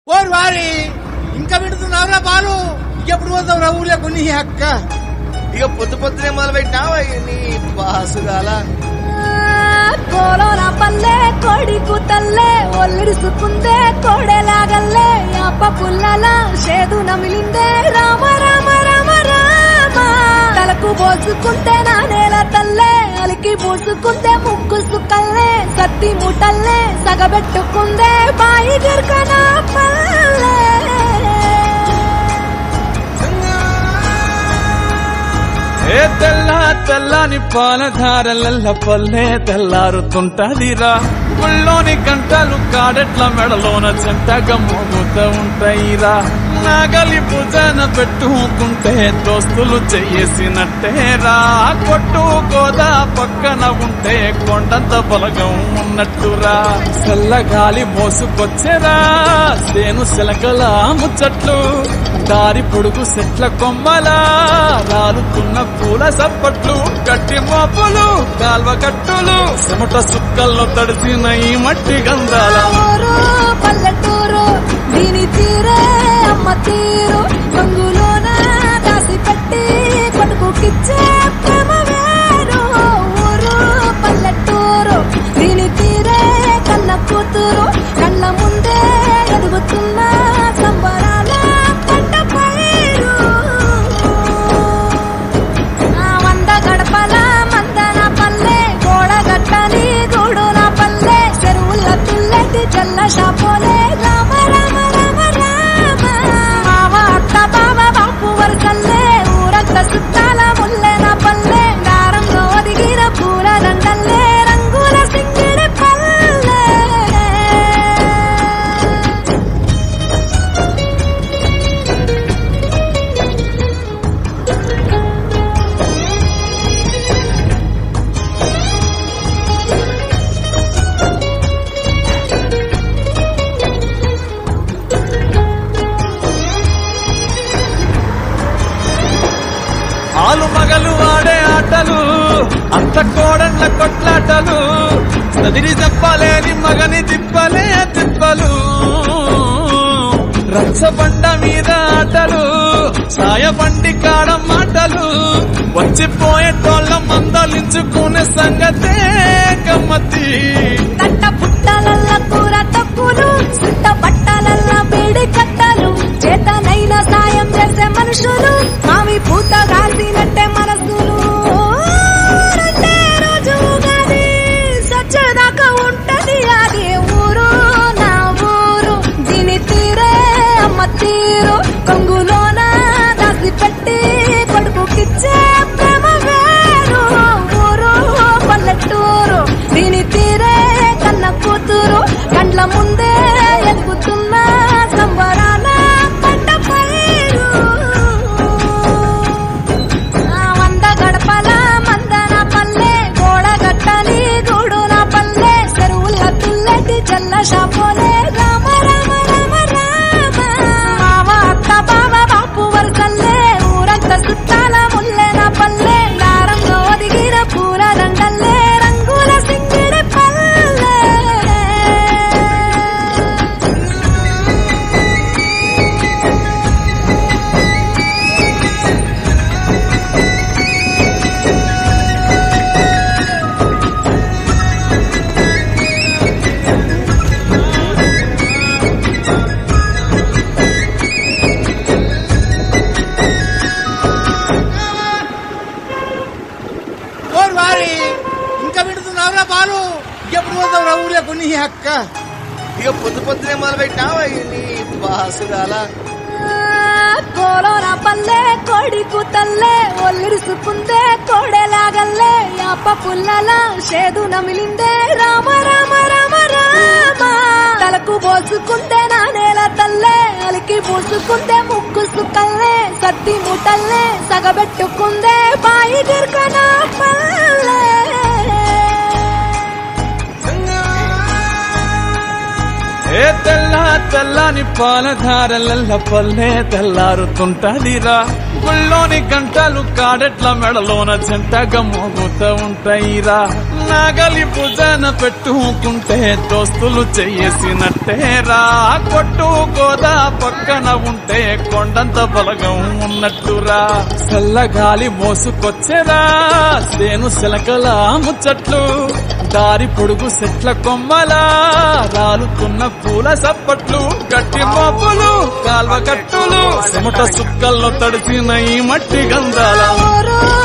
ఓరు వారి ఇంకా పెడుతున్నావురా పాలు ఎప్పుడు పోతావు రా ఊళ్ళో కొన్ని అక్క ఇక పొద్దు పొద్దునే మొదలు పెట్టినావా నీ బాసుగాల కోలోన పల్లె కోడి కూతల్లే ఒల్లిడుసుకుందే కోడెలాగల్లే అప్ప పుల్లల షేదు నమిలిందే రామ రామ రామ రామ తలకు పోసుకుంటే నా నేల తల్లే అలికి పూసుకుంటే ముక్కు సుక్కల్లే సత్తి ముటల్లే సగబెట్టుకుందే బాయి గిర్కన పల్లె ఏ తెల్ల తెల్లని పాలధారలల్ల పల్లె తెల్లారుతుంటదిరా ముళ్ళోని గంటలు కాడెట్ల మెడలోన చెంతగా మోగుతూ ఉంటాయిరా నాగలి భుజన పెట్టుకుంటే దోస్తులు చెయ్యేసినట్టేరా కొట్టు గోదా పక్కన ఉంటే కొండంత బలగం ఉన్నట్టురా చల్లగాలి మోసుకొచ్చేరా సేను శిలకల ముచ్చట్లు దారి పొడుగు చెట్ల కొమ్మలా రాలుతున్న పూల సప్పట్లు గట్టి మోపులు కాల్వ కట్టులు చెమట సుక్కల్లో తడిసిన ఈ మట్టి గంధాల పల్లెటూరు దీని తీరే అమ్మ తీరు గంగులోన దాసి పెట్టి కొడుకుకిచ్చే ప్రేమ వేరు ఊరు పల్లెటూరు దీని తీరే కన్న కూతురు కళ్ళ ముందే ఎదుగుతున్న సంబరాల పంట పైరు వంద గడపల మందన పల్లె గోడగట్టని గూడున పల్లె చెరువుల తుల్లెటి జల్ల షాపోలే రామ రామ రామ రామ మావ అత్త బావ బాపు వరసల్లే ఊరంత సుట్టాల ముల్లెన పల్లె దారంలో ఒదిగిన పూల దండల్లే రంగుల సింగిడి పల్లె ఆలు మగలు ఆడే ఆటలు అంత కోడళ్ళ కొట్లాటలు చదిరి చెప్పలేని మగని తిప్పలే తిప్పలు రచ్చబండ మీద ఆటలు సాయబండి కాడ మాటలు వచ్చిపోయేటోళ్ళ మందలించుకునే సంగతే గమ్మతి తట్ట పుట్టలల్ల కూర తక్కులు సుట్ట పట్టలల్ల వేడి కట్టలు చేతనైన సాయం చేసే మనుషులు మామి పూత కాల్సినట్టే మనసులు రెండే రోజు ఉగాది సచ్చేదాకా ఉంటది అది ఊరు నా ఊరు దీని తీరే అమ్మ తీరు కొంగులోన దాసి పెట్టి కొడుకుకిచ్చే ప్రేమ వేరు ఊరు పల్లెటూరు దీని తీరే కన్న కూతురు కండ్ల ముందే ఎదుగుతున్న సంబరాల పంట పైరు వంద గడపల మందన పల్లె గోడగట్టని గూడున పల్లె చెరువుల తుల్లెటి జల్ల షాపోలే రామ రామ రామ రామ మావ అత్త బావ బాపు వరసల్లే ఊరంత సుట్టాల ముల్లెన పల్లె దారంలో ఒదిగిన పూల దండల్లే రంగుల సింగిడి పల్లె ఓరు వారి ఇంకా పెడుతున్నావురా పాలు ఎప్పుడు పోతావు రా ఊళ్ళో కొన్ని అక్క ఇక పొద్దు పొద్దునే మొదలు పెట్టినావా నీ బాసుగాల కోలోన పల్లె కోడి కూతల్లే ఒల్లిడుసుకుందే కోడెలాగల్లే అప్ప పుల్లల షేదు నమిలిందే రామ రామ రామ రామ తలకు పోసుకుంటే నా నేల తల్లే అలికి పూసుకుంటే ముక్కు సుక్కల్లే సత్తి ముటల్లే సగబెట్టుకుందే బాయి గిర్కన పల్లె ఏ తెల్ల తెల్లని పాలధారలల్ల పల్లె తెల్లారుతుంటదిరా ముళ్ళోని గంటలు కాడెట్ల మెడలోన చెంతగా మోగుతూ ఉంటాయిరా నాగలి భుజన పెట్టుకుంటే దోస్తులు చెయ్యేసినట్టేరా కొట్టు గోదా పక్కన ఉంటే కొండంత బలగం ఉన్నట్టురా చల్లగాలి మోసుకొచ్చెరా సేను శిలకల ముచ్చట్లు దారి పొడుగు చెట్ల కొమ్మలా రాలుతున్న పూల సప్పట్లు గట్టి మోపులు కాల్వ కట్టులు చెమట సుక్కల్లో తడిసిన ఈ మట్టి గంధాల